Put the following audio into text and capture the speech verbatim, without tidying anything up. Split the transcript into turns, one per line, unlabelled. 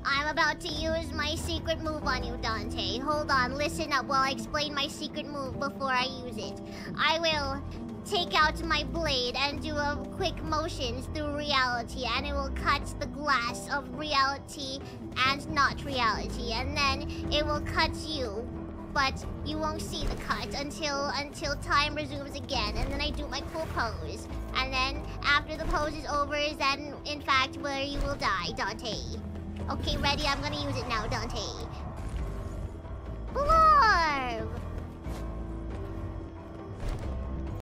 I'm about to use my secret move on you, Dante. Hold on, listen up while I explain my secret move before I use it. I will take out my blade and do a quick motions through reality, and it will cut the glass of reality and not reality, and then it will cut you. But you won't see the cut until until time resumes again, and then I do my cool pose. And then after the pose is over is then in fact where you will die, Dante. Okay, ready? I'm gonna use it now, Dante. Blorb!